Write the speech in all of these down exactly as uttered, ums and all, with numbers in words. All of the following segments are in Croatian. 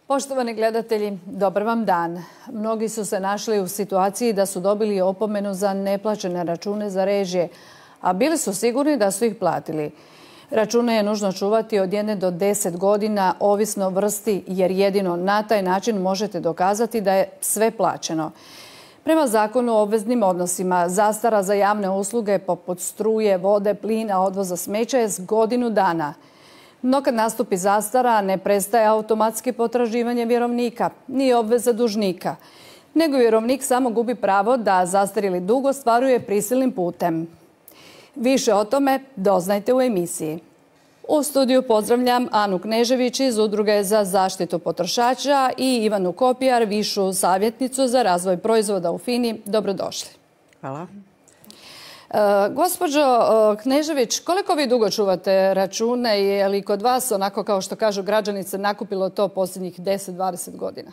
Poštovani gledatelji, dobar vam dan. Mnogi su se našli u situaciji da su dobili opomenu za neplaćene račune za režije, a bili su sigurni da su ih platili. Račune je nužno čuvati od jedne do deset godina, ovisno vrsti, jer jedino na taj način možete dokazati da je sve plaćeno. Prema zakonu o obveznim odnosima, zastara za javne usluge poput struje, vode, plina, odvoza smeća je s godinu dana. No kad nastupi zastara, ne prestaje automatski potraživanje vjerovnika, ni obveza dužnika, nego vjerovnik samo gubi pravo da zastarjeli dug ostvaruje prisilnim putem. Više o tome doznajte u emisiji. U studiju pozdravljam Anu Knežević iz Udruge za zaštitu potrošača i Ivanu Kopijar, višu savjetnicu za razvoj proizvoda u FINA-i. Dobrodošli. Hvala. E, gospođo Knežević, koliko vi dugo čuvate račune? Je li kod vas, onako kao što kažu građanice, nakupilo to posljednjih deset do dvadeset godina?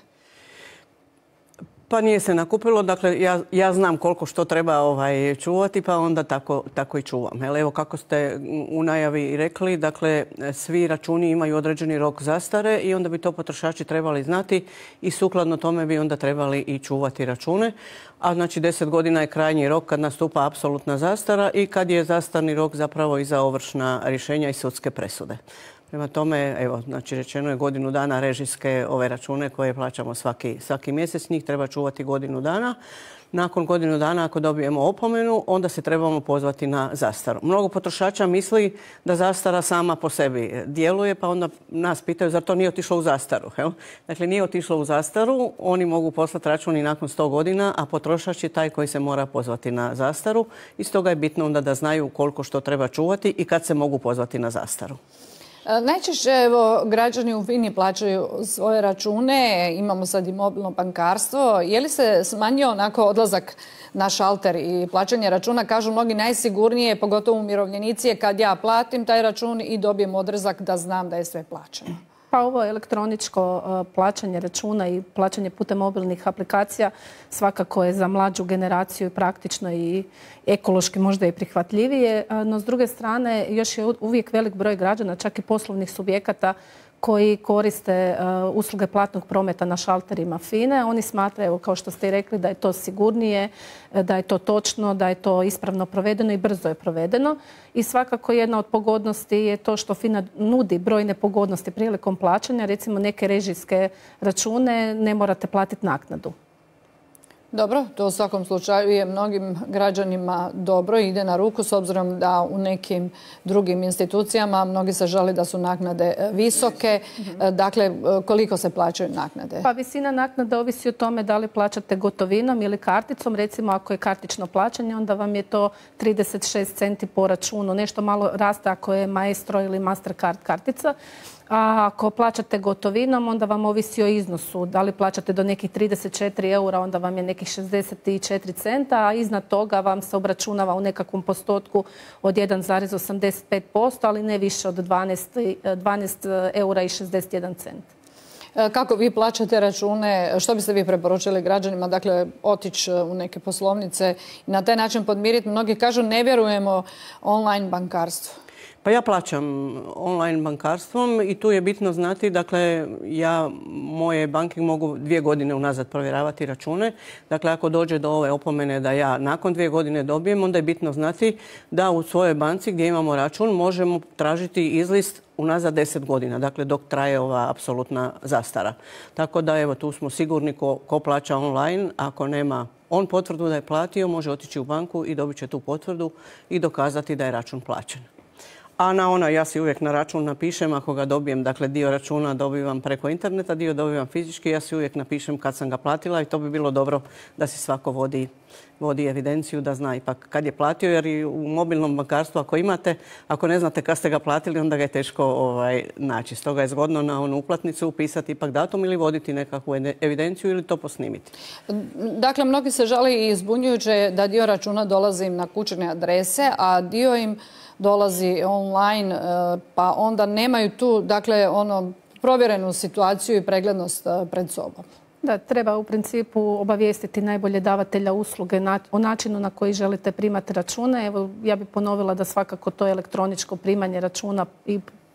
Pa nije se nakupilo, dakle ja, ja znam koliko što treba ovaj, čuvati, pa onda tako, tako i čuvam. Evo kako ste u najavi i rekli, dakle svi računi imaju određeni rok zastare i onda bi to potrošači trebali znati i sukladno tome bi onda trebali i čuvati račune. A znači deset godina je krajnji rok kad nastupa apsolutna zastara i kad je zastarni rok zapravo i za ovršna rješenja i sudske presude. Prema tome, evo, znači rečeno je godinu dana režijske ove račune koje plaćamo svaki, svaki mjesec, njih treba čuvati godinu dana. Nakon godinu dana ako dobijemo opomenu, onda se trebamo pozvati na zastaru. Mnogo potrošača misli da zastara sama po sebi djeluje, pa onda nas pitaju zar to nije otišlo u zastaru. Jel? Dakle, nije otišlo u zastaru, oni mogu poslati račun i nakon sto godina, a potrošač je taj koji se mora pozvati na zastaru. I stoga je bitno onda da znaju koliko što treba čuvati i kad se mogu pozvati na zastaru. Najčešće evo, građani u FINA-i plaćaju svoje račune, imamo sad i mobilno bankarstvo. Je li se smanjio onako odlazak na šalter i plaćanje računa? Kažu mnogi najsigurnije, pogotovo umirovljenici, je kad ja platim taj račun i dobijem odrezak da znam da je sve plaćeno. Pa ovo elektroničko plaćanje računa i plaćanje putem mobilnih aplikacija svakako je za mlađu generaciju praktično i ekološki možda i prihvatljivije. No s druge strane još je uvijek velik broj građana, čak i poslovnih subjekata koji koriste uh, usluge platnog prometa na šalterima FINA-e. Oni smatraju, kao što ste i rekli, da je to sigurnije, da je to točno, da je to ispravno provedeno i brzo je provedeno. I svakako jedna od pogodnosti je to što FINA nudi brojne pogodnosti prilikom plaćanja. Recimo neke režijske račune ne morate platiti naknadu. Dobro, to u svakom slučaju je mnogim građanima dobro, ide na ruku s obzirom da u nekim drugim institucijama mnogi se žele da su naknade visoke. Mm-hmm. Dakle, koliko se plaćaju naknade? Pa visina naknade ovisi o tome da li plaćate gotovinom ili karticom. Recimo ako je kartično plaćanje onda vam je to trideset šest centi po računu. Nešto malo raste ako je Maestro ili Mastercard kartica. A ako plaćate gotovinom, onda vam ovisi o iznosu. Da li plaćate do nekih trideset četiri eura, onda vam je nekih šezdeset četiri centa, a iznad toga vam se obračunava u nekakvom postotku od jedan zarez osamdeset pet posto, ali ne više od dvanaest eura i šezdeset jedan cent. Kako vi plaćate račune? Što biste vi preporučili građanima? Dakle, otići u neke poslovnice i na taj način podmiriti. Mnogi kažu ne vjerujemo online bankarstvu. Pa ja plaćam online bankarstvom i tu je bitno znati, dakle, ja moje banke mogu dvije godine unazad provjeravati račune. Dakle, ako dođe do ove opomene da ja nakon dvije godine dobijem, onda je bitno znati da u svojoj banci gdje imamo račun možemo tražiti izlist unazad deset godina, dakle dok traje ova apsolutna zastara. Tako da evo tu smo sigurni ko, ko plaća online, ako nema on potvrdu da je platio, može otići u banku i dobit će tu potvrdu i dokazati da je račun plaćen. A na ono, ja si uvijek na račun napišem, ako ga dobijem, dakle dio računa dobivam preko interneta, dio dobivam fizički, ja si uvijek napišem kad sam ga platila i to bi bilo dobro da si svako vodi, vodi evidenciju, da zna ipak kad je platio, jer i u mobilnom bankarstvu ako imate, ako ne znate kad ste ga platili, onda ga je teško ovaj, naći. Stoga je zgodno na onu uplatnicu upisati ipak datum ili voditi nekakvu evidenciju ili to posnimiti. Dakle, mnogi se žale i zbunjujuće da dio računa dolazi im na kućne adrese, a dio im dolazi online, pa onda nemaju tu, dakle, ono, provjerenu situaciju i preglednost pred sobom. Da, treba u principu obavijestiti najbolje davatelja usluge o načinu na koji želite primati račune. Evo, ja bih ponovila da svakako to elektroničko primanje računa i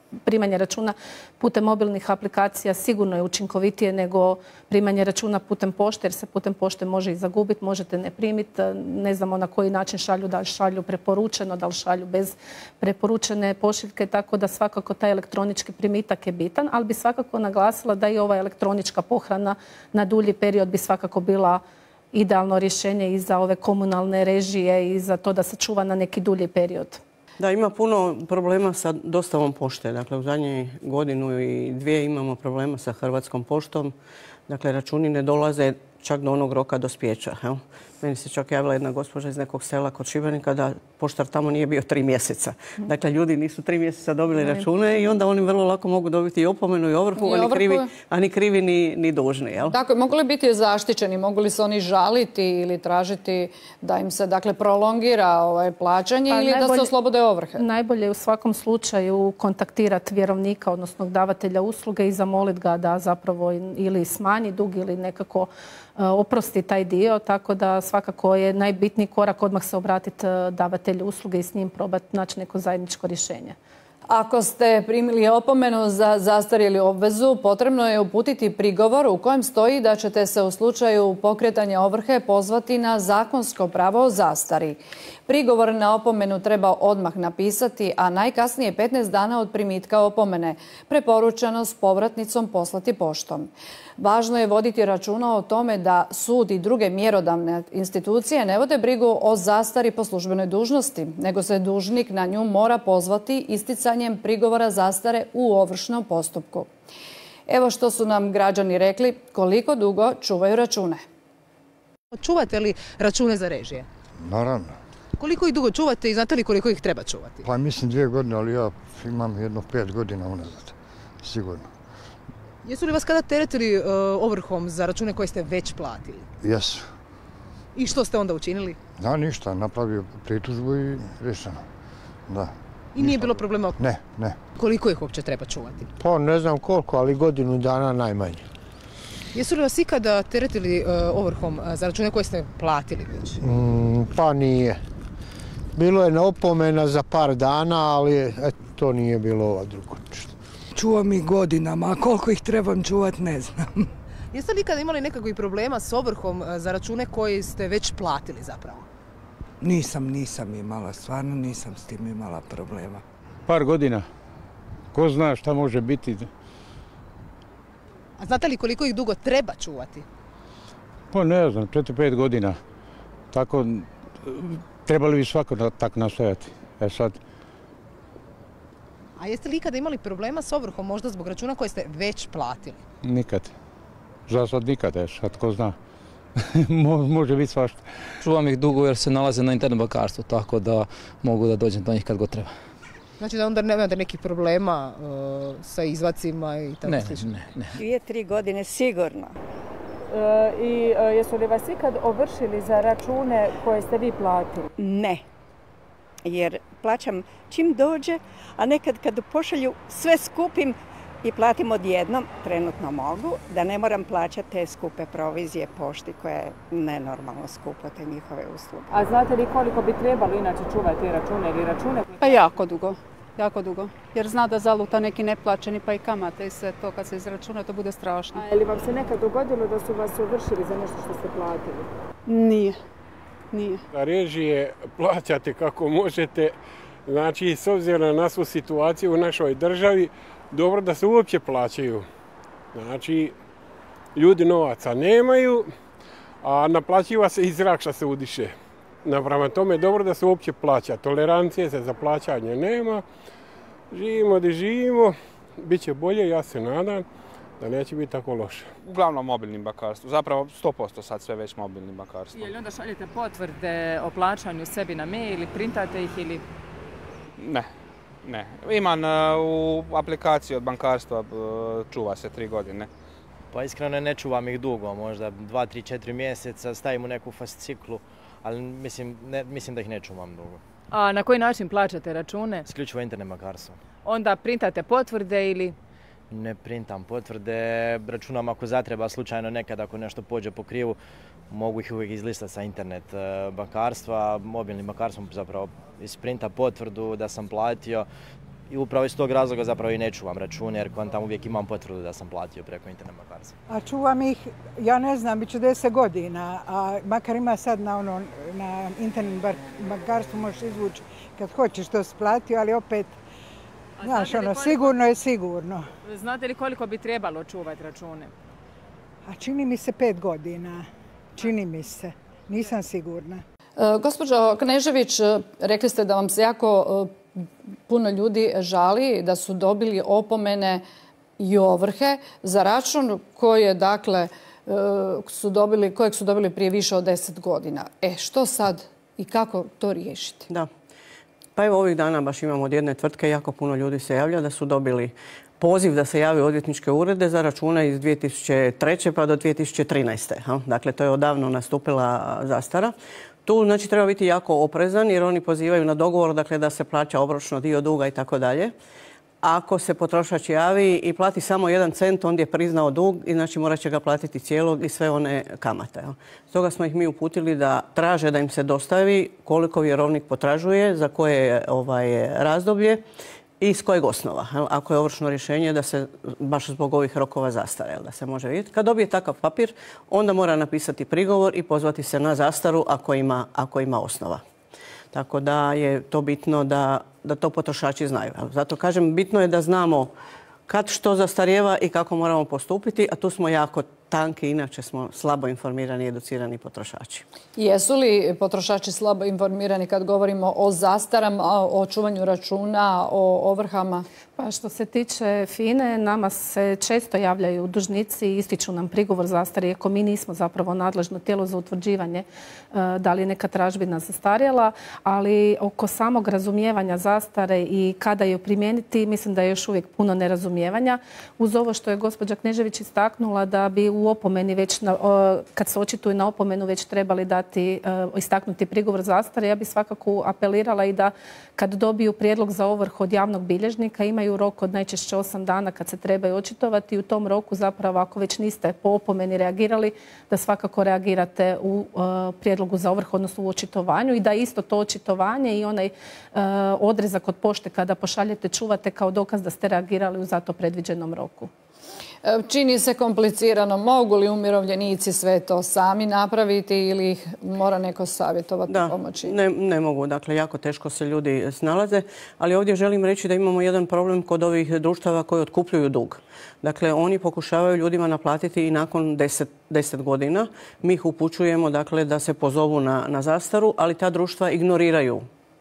primanje računa putem mobilnih aplikacija sigurno je učinkovitije nego primanje računa putem pošte, jer se putem pošte može i zagubiti, možete ne primiti, ne znamo na koji način šalju, da li šalju preporučeno, da li šalju bez preporučene pošiljke, tako da svakako taj elektronički primitak je bitan, ali bi svakako naglasila da i ova elektronička pohrana na dulji period bi svakako bila idealno rješenje i za ove komunalne režije i za to da se čuva na neki dulji period. Da, ima puno problema sa dostavom pošte. Dakle, u zadnjih godinu i dvije imamo problema sa Hrvatskom poštom. Dakle, računi ne dolaze čak do onog roka dospijeća. Meni se čak javila jedna gospođa iz nekog sela kod Šibenika da poštar tamo nije bio tri mjeseca. Dakle, ljudi nisu tri mjeseca dobili račune i onda oni vrlo lako mogu dobiti i opomenu i ovrhu, a ni krivi, a ni, krivi ni, ni dužni. Jel? Dakle, mogu li biti zaštićeni? Mogu li se oni žaliti ili tražiti da im se dakle, prolongira ovaj, plaćanje pa ili najbolje, da se oslobode ovrhe? Najbolje je u svakom slučaju kontaktirati vjerovnika, odnosno davatelja usluge i zamoliti ga da zapravo ili smanji dug ili nekako oprosti taj dio, tako da svakako je najbitniji korak odmah se obratiti davatelju usluge i s njim probati naći neko zajedničko rješenje. Ako ste primili opomenu za zastarjelu obvezu, potrebno je uputiti prigovor u kojem stoji da ćete se u slučaju pokretanja ovrhe pozvati na zakonsko pravo o zastari. Prigovor na opomenu treba odmah napisati, a najkasnije petnaest dana od primitka opomene, preporučeno s povratnicom poslati poštom. Važno je voditi računa o tome da sud i druge mjerodavne institucije ne vode brigu o zastari po službenoj dužnosti, nego se dužnik na nju mora pozvati isticanjem prigovora zastare u ovršnom postupku. Evo što su nam građani rekli koliko dugo čuvaju račune. Čuvate li račune za režije? Naravno. Koliko ih dugo čuvate i znate li koliko ih treba čuvati? Pa mislim dvije godine, ali ja imam jedno pet godina unazad, sigurno. Jesu li vas kada teretili uh, ovrhom za račune koje ste već platili? Jesu. I što ste onda učinili? Da, ništa, napravio pritužbu i rješeno. Da. I nije bilo problema? Ne, ne. Koliko ih uopće treba čuvati? Pa ne znam koliko, ali godinu dana najmanje. Jesu li vas ikada teretili uh, ovrhom uh, za račune koje ste platili već? Mm, pa nije. Bilo je opomena za par dana, ali et, to nije bilo ova drugo. Čuvam ih godinama, a koliko ih trebam čuvat ne znam. Jeste li ikada imali nekakvih problema s ovrhom uh, za račune koje ste već platili zapravo? Nisam, nisam imala, stvarno nisam s tim imala problema. Par godina. Ko zna šta može biti? A znate li koliko ih dugo treba čuvati? Pa ne znam, četiri pet godina. Tako, trebali bi svako tako nastojati. E sad. A jeste li ikada imali problema s ovrhom, možda zbog računa koje ste već platili? Nikad. Za sad nikad, je, sad ko zna. Može biti svašta. Čuvam ih dugo jer se nalaze na internet bankarstvu, tako da mogu da dođem do njih kad god treba. Znači da onda nemate nekih problema uh, sa izvacima i tako ne, slično? Ne, ne. Dvije, tri godine sigurno. E, I e, jesu li vas ikad ovršili za račune koje ste vi platili? Ne, jer plaćam čim dođe, a nekad kad pošalju sve skupim i platim odjednom, trenutno mogu, da ne moram plaćati te skupe provizije pošti koja je nenormalno skupo, te njihove usluge. A znate li koliko bi trebalo inače čuvati te račune ili račune? Pa jako dugo, jako dugo. Jer zna da zaluta neki neplaćeni pa i kamate i sve to kad se izračuna to bude strašno. A je li vam se nekad dogodilo da su vas ovršili za nešto što ste platili? Nije, nije. Da režije plaćate kako možete, znači s obzirom na svu situaciju u našoj državi, dobro da se uopće plaćaju. Znači, ljudi novaca nemaju, a naplaćiva se i zrak što se udiše. Naprema tome je dobro da se uopće plaća. Tolerancije se za plaćanje nema. Živimo da živimo. Biće bolje, ja se nadam da neće biti tako loše. Uglavnom mobilnim bankarstvom. Zapravo sto posto sad sve već mobilnim bankarstvom. Je li onda šaljete potvrde o plaćanju sebi na mail ili printate ih ili? Ne. Ne, imam u aplikaciji od bankarstva, čuva se tri godine. Pa iskreno ne čuvam ih dugo, možda dva, tri, četiri mjeseca, stavim u neku fasciklu, ali mislim, ne, mislim da ih ne čuvam dugo. A na koji način plaćate račune? Isključivo internet bankarstvo. Onda printate potvrde ili? Ne printam potvrde, računam ako zatreba slučajno nekad ako nešto pođe po krivu, mogu ih uvijek izlistati sa internet bankarstva, mobilnim bankarstvom zapravo isprinta potvrdu da sam platio, i upravo iz tog razloga zapravo i ne čuvam račune jer kontam uvijek imam potvrdu da sam platio preko internet bankarstva. A čuvam ih, ja ne znam, bit će deset godina, a makar ima sad na, ono, na internet bankarstvu možeš izvući kad hoćeš to splatio, ali opet, znaš, ono, koliko... sigurno je sigurno. Znate li koliko bi trebalo čuvati račune? A čini mi se pet godina, čini mi se, nisam sigurna. E, gospođo Knežević, rekli ste da vam se jako e, puno ljudi žali da su dobili opomene i ovrhe za račun koje, dakle, e, su dobili, kojeg su dobili prije više od deset godina. E, što sad i kako to riješiti? Da. Pa evo ovih dana baš imamo od jedne tvrtke, jako puno ljudi se javlja da su dobili poziv da se javi u odvjetničke urede za račune iz dvije tisuće treće pa do dvije tisuće trinaeste. Dakle, to je odavno nastupila zastara. Tu znači treba biti jako oprezan jer oni pozivaju na dogovor, dakle, da se plaća obročno dio duga i tako dalje. Ako se potrošač javi i plati samo jedan cent, on je priznao dug i znači morat će ga platiti cijelog i sve one kamate. Stoga smo ih mi uputili da traže da im se dostavi koliko vjerovnik potražuje, za koje ovaj, razdoblje i s kojeg osnova. Ako je ovršno rješenje da se baš zbog ovih rokova zastare, da se može vidjeti. Kad dobije takav papir, onda mora napisati prigovor i pozvati se na zastaru ako ima, ako ima osnova. Tako da je to bitno da, da to potrošači znaju. Zato kažem, bitno je da znamo kad što zastarijeva i kako moramo postupiti, a tu smo jako tanki, inače smo slabo informirani i educirani potrošači. Jesu li potrošači slabo informirani kad govorimo o zastarama, o čuvanju računa, o ovrhama? Pa što se tiče FINA-e, nama se često javljaju dužnici i ističu nam prigovor zastare, iako mi nismo zapravo nadležno tijelo za utvrđivanje da li je neka tražbina zastarjela, ali oko samog razumijevanja zastare i kada je primijeniti, mislim da je još uvijek puno nerazumijevanja. Uz ovo što je gospođa Knežević istaknula da bi u opomeni već, na, kad se očituju na opomenu, već trebali dati, istaknuti prigovor zastare, ja bi svakako apelirala i da kad dobiju prijedlog za ovrhu od javnog bilježnika imaju rok od najčešće osam dana kad se trebaju očitovati i u tom roku zapravo ako već niste po opomeni reagirali da svakako reagirate u uh, prijedlogu za ovrhu, odnosno u očitovanju i da isto to očitovanje i onaj uh, odrezak od pošte kada pošaljete čuvate kao dokaz da ste reagirali u zato predviđenom roku. Čini se komplicirano. Mogu li umirovljenici sve to sami napraviti ili ih mora neko savjetovati, da, pomoći? Ne, ne mogu. Dakle, jako teško se ljudi snalaze. Ali ovdje želim reći da imamo jedan problem kod ovih društava koji otkupljuju dug. Dakle, oni pokušavaju ljudima naplatiti i nakon deset, deset godina. Mi ih upućujemo dakle, da se pozovu na, na zastaru, ali ta društva ignoriraju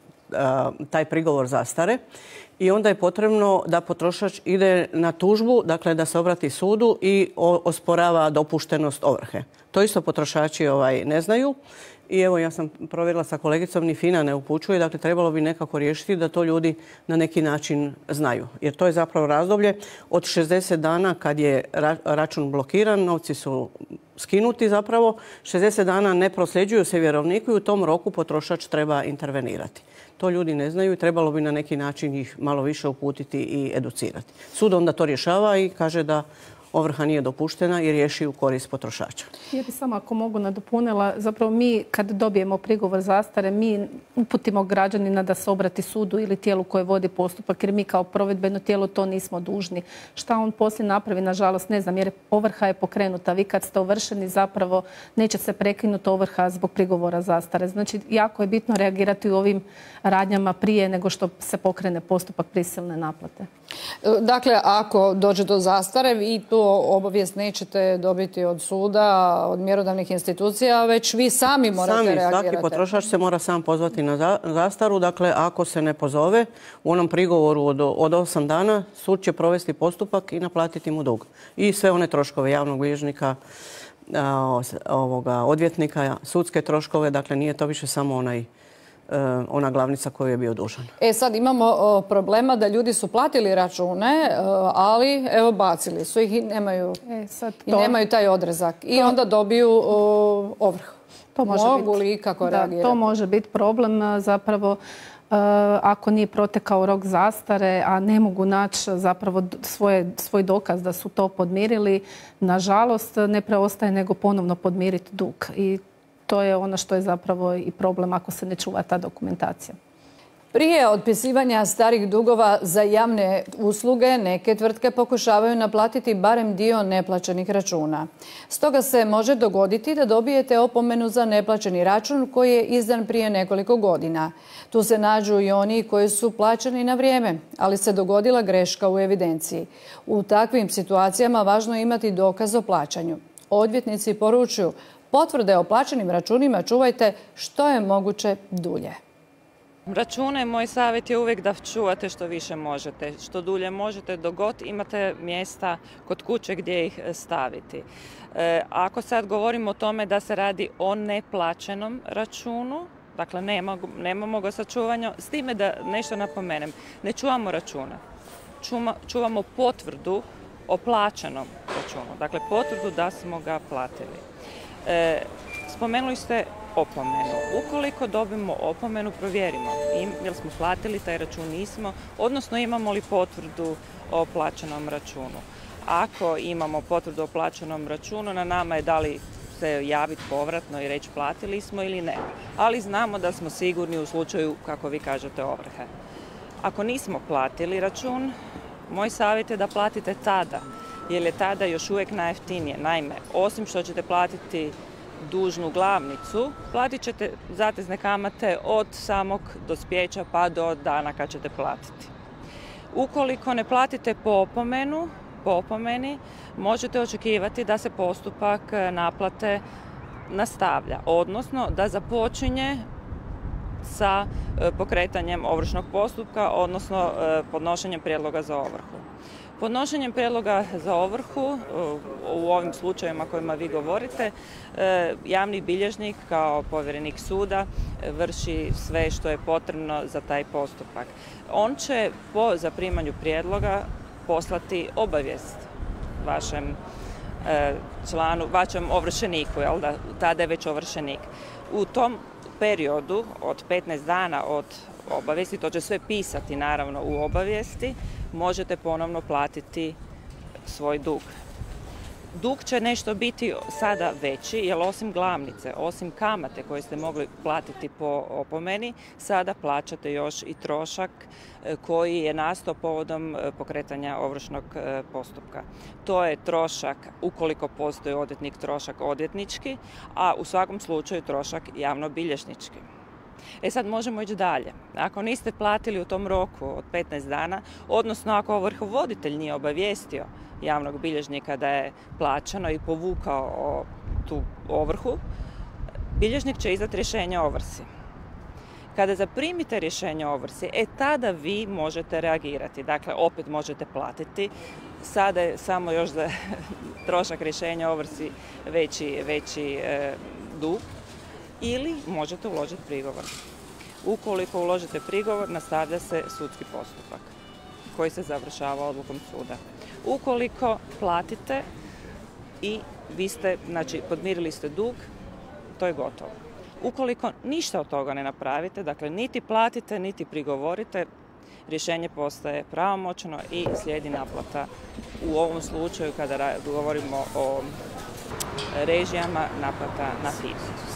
a, taj prigovor zastare. I onda je potrebno da potrošač ide na tužbu, dakle da se obrati sudu i osporava dopuštenost ovrhe. To isto potrošači ovaj, ne znaju. I evo ja sam provjerila sa kolegicom, ni FINA ne upućuje, dakle trebalo bi nekako riješiti da to ljudi na neki način znaju. Jer to je zapravo razdoblje od šezdeset dana kad je račun blokiran, novci su skinuti zapravo, šezdeset dana ne prosljeđuju se vjerovniku i u tom roku potrošač treba intervenirati. To ljudi ne znaju i trebalo bi na neki način ih malo više uputiti i educirati. Sud onda to rješava i kaže da ovrha nije dopuštena i riješi u korist potrošača. Ja bih samo ako mogu nadopunila, zapravo mi kad dobijemo prigovor zastare, mi uputimo građanina da se obrati sudu ili tijelu koje vodi postupak, jer mi kao provedbeno tijelo to nismo dužni. Šta on poslije napravi, nažalost, ne znam, jer ovrha je pokrenuta. Vi kad ste ovršeni zapravo neće se prekinuti ovrha zbog prigovora zastare. Znači, jako je bitno reagirati u ovim radnjama prije nego što se pokrene postupak prisilne naplate. Dakle, ako dođe do zastare, vi tu obavijest nećete dobiti od suda, od mjerodavnih institucija, već vi sami morate sami, reagirati. Svaki potrošač se mora sam pozvati na zastaru. Dakle, ako se ne pozove u onom prigovoru od, od osam dana, sud će provesti postupak i naplatiti mu dug. I sve one troškove javnog bilježnika, ovoga, odvjetnika, sudske troškove. Dakle, nije to više samo onaj ona glavnica koju je bio dužan. E sad imamo problema da ljudi su platili račune, ali evo bacili su ih i nemaju, e, sad to, i nemaju taj odrezak. I onda dobiju ovrhu. To može Mogu biti, li kako da, reagirati? To može biti problem zapravo ako nije protekao rok zastare, a ne mogu naći zapravo svoje, svoj dokaz da su to podmirili. Nažalost, ne preostaje nego ponovno podmiriti dug. I to je ono što je zapravo i problem ako se ne čuva ta dokumentacija. Prije otpisivanja starih dugova za javne usluge, neke tvrtke pokušavaju naplatiti barem dio neplaćenih računa. Stoga se može dogoditi da dobijete opomenu za neplaćeni račun koji je izdan prije nekoliko godina. Tu se nađu i oni koji su plaćeni na vrijeme, ali se dogodila greška u evidenciji. U takvim situacijama važno je imati dokaz o plaćanju. Odvjetnici poručuju, potvrde o plaćenim računima čuvajte što je moguće dulje. Račune, moj savjet je uvijek da čuvate što više možete. Što dulje možete, dok god imate mjesta kod kuće gdje ih staviti. E, ako sad govorimo o tome da se radi o neplaćenom računu, dakle nema, nemamo ga sačuvanja, s time da nešto napomenem, ne čuvamo račune. Čuma, čuvamo potvrdu o plaćenom računu, dakle potvrdu da smo ga platili. E, spomenuli ste opomenu. Ukoliko dobimo opomenu, provjerimo jel smo platili taj račun, nismo, odnosno imamo li potvrdu o plaćenom računu. Ako imamo potvrdu o plaćenom računu, na nama je da li se javiti povratno i reći platili smo ili ne. Ali znamo da smo sigurni u slučaju, kako vi kažete, ovrhe. Ako nismo platili račun, moj savjet je da platite tada, jer je tada još uvijek najjeftinije. Naime, osim što ćete platiti dužnu glavnicu, platit ćete zatezne kamate od samog dospijeća pa do dana kad ćete platiti. Ukoliko ne platite po opomenu, po opomeni, možete očekivati da se postupak naplate nastavlja, odnosno da započinje sa pokretanjem ovršnog postupka, odnosno podnošenjem prijedloga za ovrhu. Podnošenjem prijedloga za ovrhu, u ovim slučajevima kojima vi govorite, javni bilježnik kao povjerenik suda vrši sve što je potrebno za taj postupak. On će po zaprimanju prijedloga poslati obavijest vašem članu, vašem ovršeniku, jel da, tada je već ovršenik. U tom periodu od petnaest dana od obavijesti, to će sve pisati naravno u obavijesti, možete ponovno platiti svoj dug. Dug će nešto biti sada veći, jer osim glavnice, osim kamate koje ste mogli platiti po opomeni, sada plaćate još i trošak koji je nastao povodom pokretanja ovršnog postupka. To je trošak, ukoliko postoji odvjetnik, trošak odvjetnički, a u svakom slučaju trošak javnobilježnički. E sad možemo ići dalje. Ako niste platili u tom roku od petnaest dana, odnosno ako ovrhovoditelj nije obavijestio javnog bilježnika da je plaćano i povukao tu ovrhu, bilježnik će izdati rješenje o ovrsi. Kada zaprimite rješenje o ovrsi, e tada vi možete reagirati. Dakle, opet možete platiti. Sada je samo još za trošak rješenja o ovrsi veći, veći e, dug. Ili možete uložiti prigovor. Ukoliko uložite prigovor, nastavlja se sudski postupak koji se završava odlukom suda. Ukoliko platite i vi ste, znači, podmirili ste dug, to je gotovo. Ukoliko ništa od toga ne napravite, dakle, niti platite, niti prigovorite, rješenje postaje pravomoćno i slijedi naplata. U ovom slučaju, kada govorimo o režijama, naplata na fizu.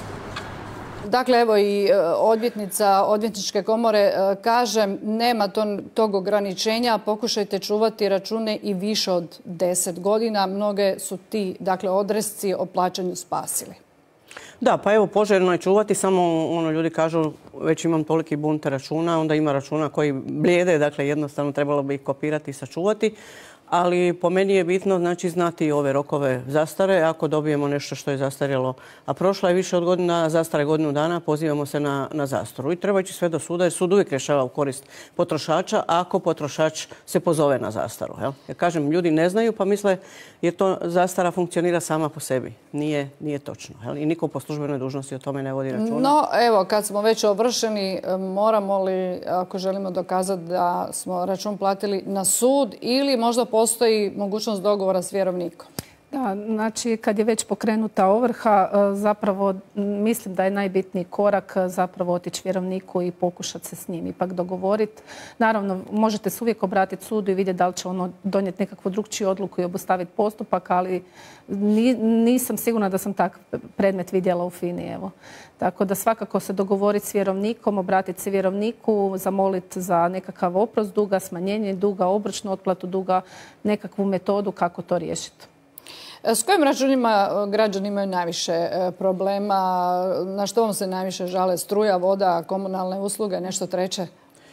Dakle, evo i odvjetnica Odvjetničke komore kaže nema tog ograničenja, pokušajte čuvati račune i više od deset godina. Mnoge su ti, dakle, odresci o plaćanju spasili. Da, pa evo, poželjno je čuvati, samo ono, ljudi kažu već imam toliki bunte računa, onda ima računa koji blijede, dakle jednostavno trebalo bi ih kopirati i sačuvati. Ali po meni je bitno, znači, znati ove rokove zastare. Ako dobijemo nešto što je zastarjelo, a prošla je više od godina, zastara je godinu dana, pozivamo se na, na zastaru. I treba ići sve do suda, jer sud uvijek rješava u korist potrošača, ako potrošač se pozove na zastaru. Jel? Jer kažem, ljudi ne znaju pa misle jer to zastara funkcionira sama po sebi. Nije, nije točno. Jel? I niko po službenoj dužnosti o tome ne vodi računa. No, evo, kad smo već ovršeni, moramo li, ako želimo dokazati da smo račun platili na sud ili možda postoji mogućnost dogovora s vjerovnikom? Da, znači kad je već pokrenuta ovrha, zapravo mislim da je najbitniji korak zapravo otići vjerovniku i pokušati se s njim ipak dogovoriti. Naravno, možete se uvijek obratiti sudu i vidjeti da li će ono donijeti nekakvu drugčiju odluku i obustaviti postupak, ali nisam sigurna da sam takav predmet vidjela u FINI. Evo. Tako da svakako se dogovoriti s vjerovnikom, obratiti se vjerovniku, zamoliti za nekakav oprost duga, smanjenje duga, obročnu otplatu duga, nekakvu metodu kako to riješiti. S kojim računima građani imaju najviše problema? Na što vam se najviše žale? Struja, voda, komunalne usluge, nešto treće?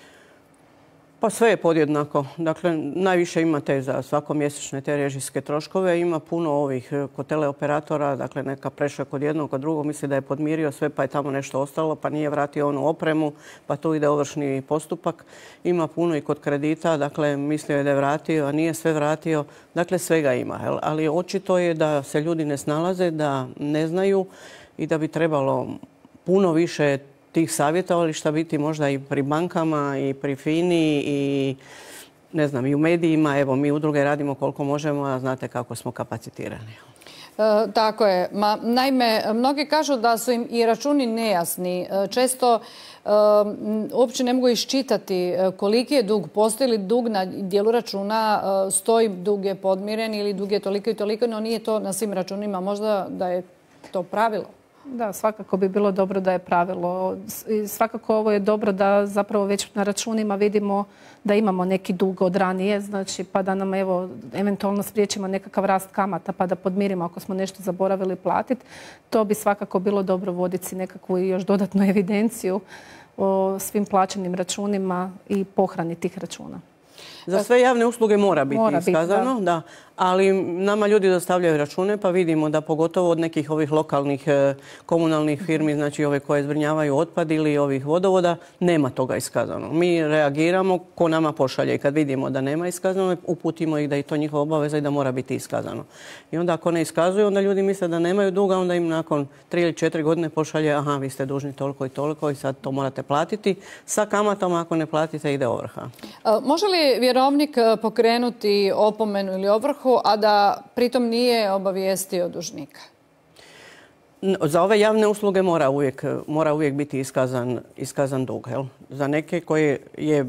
Pa sve je podjednako. Dakle, najviše imate za svakomjesečne te režijske troškove. Ima puno ovih kod teleoperatora, dakle neka prešao kod jednog, kod drugog, misli da je podmirio sve pa je tamo nešto ostalo, pa nije vratio onu opremu, pa tu ide ovršni postupak. Ima puno i kod kredita, dakle mislio je da je vratio, a nije sve vratio. Dakle, svega ima. Jel? Ali očito je da se ljudi ne snalaze, da ne znaju i da bi trebalo puno više tih savjetovališta biti možda i pri bankama i pri FINI i ne znam i u medijima. Evo, mi udruge radimo koliko možemo, a znate kako smo kapacitirani. E, tako je. Ma, naime, mnogi kažu da su im i računi nejasni. E, često e, uopće ne mogu iščitati koliki je dug. Postoji li dug na dijelu računa, e, stoji dug je podmiren ili dug je toliko i toliko, no nije to na svim računima. Možda da je to pravilo. Da, svakako bi bilo dobro da je pravilo. I svakako ovo je dobro da zapravo već na računima vidimo da imamo neki dug od ranije, znači pa da nam evo eventualno spriječimo nekakav rast kamata pa da podmirimo ako smo nešto zaboravili platiti. To bi svakako bilo dobro voditi nekakvu još dodatnu evidenciju o svim plaćenim računima i pohrani tih računa. Za sve javne usluge mora biti mora iskazano, biti, da. da. Ali nama ljudi dostavljaju račune pa vidimo da pogotovo od nekih ovih lokalnih e, komunalnih firmi, znači ove koje zbrinjavaju otpad ili ovih vodovoda, nema toga iskazano. Mi reagiramo ko nama pošalje i kad vidimo da nema iskazano, uputimo ih da je to njihova obaveza i da mora biti iskazano. I onda ako ne iskazuju, onda ljudi misle da nemaju duga, onda im nakon tri ili četiri godine pošalje aha, vi ste dužni toliko i toliko i sad to morate platiti. Sa kamatom ako ne platite ide ovrha. A, može li vjerovnik pokrenuti opomenu ili ovrhu, a da pritom nije obavijestio dužnika? Za ove javne usluge mora uvijek, mora uvijek biti iskazan, iskazan dug. Jel? Za neke koje je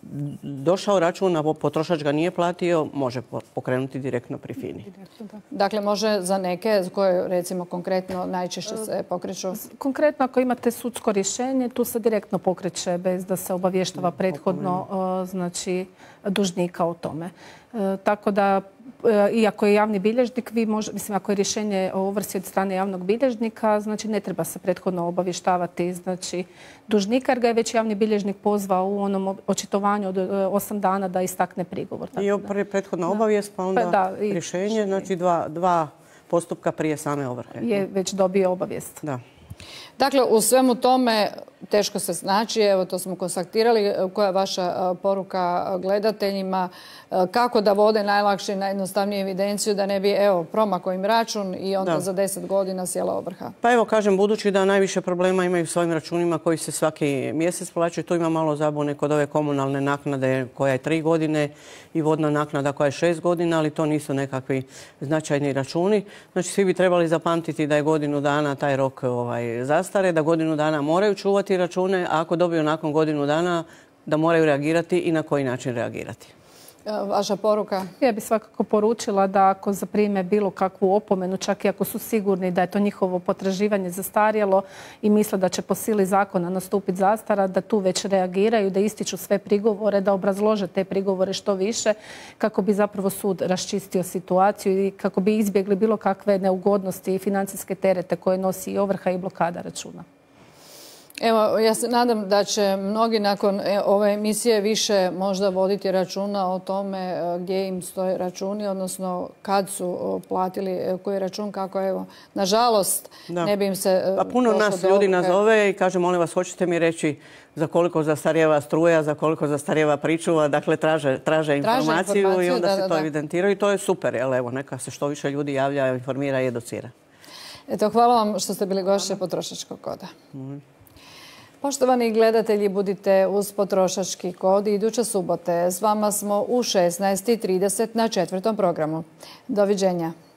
došao račun, a potrošač ga nije platio, može pokrenuti direktno pri FINI. Dakle, može za neke koje recimo konkretno najčešće se pokreću? Konkretno ako imate sudsko rješenje, tu se direktno pokreće bez da se obavještava prethodno znači, dužnika o tome. Tako da iako je javni bilježnik, vi može, mislim, ako je rješenje o ovrsi od strane javnog bilježnika, znači ne treba se prethodno obavještavati znači, dužnika, jer ga je već javni bilježnik pozvao u onom očitovanju od osam dana da istakne prigovor. I prije prethodna obavijest, pa onda da, i rješenje, znači dva, dva postupka prije same ovrhe. Je već dobio obavijest. Da. Dakle, u svemu tome teško se znači, evo to smo konstatirali, koja je vaša poruka gledateljima, kako da vode najlakše i najjednostavnije evidenciju da ne bi, evo, promakao im račun i onda da. za deset godina sjela ovrha? Pa evo, kažem, budući da najviše problema imaju svojim računima koji se svaki mjesec plaćaju, tu ima malo zabune kod ove komunalne naknade koja je tri godine i vodna naknada koja je šest godina, ali to nisu nekakvi značajni računi. Znači, svi bi trebali zapamtiti da je godinu dana taj rok ovaj, zastare, da godinu dana moraju čuvati račune, a ako dobiju nakon godinu dana da moraju reagirati i na koji način reagirati. Vaša poruka? Ja bih svakako poručila da ako zaprime bilo kakvu opomenu, čak i ako su sigurni da je to njihovo potraživanje zastarjelo i misle da će po sili zakona nastupiti zastara, da tu već reagiraju, da ističu sve prigovore, da obrazlože te prigovore što više, kako bi zapravo sud raščistio situaciju i kako bi izbjegli bilo kakve neugodnosti i financijske terete koje nosi i ovrha i blokada računa. Evo, ja se nadam da će mnogi nakon ove emisije više možda voditi računa o tome gdje im stoje računi, odnosno kad su platili koji račun, kako evo, nažalost, da. ne bi im se... Pa puno nas ljudi nazove i kaže, molim vas, hoćete mi reći za koliko zastarjeva struja, za koliko zastarjeva pričuva, dakle traže, traže informaciju, informaciju i onda da, se to da. evidentiraju i to je super, jel evo, neka se što više ljudi javlja, informira i educira. Eto, hvala vam što ste bili gošće Potrošačkog koda. Mm. Poštovani gledatelji, budite uz Potrošački kod iduće subote. S vama smo u šesnaest i trideset na četvrtom programu. Doviđenja.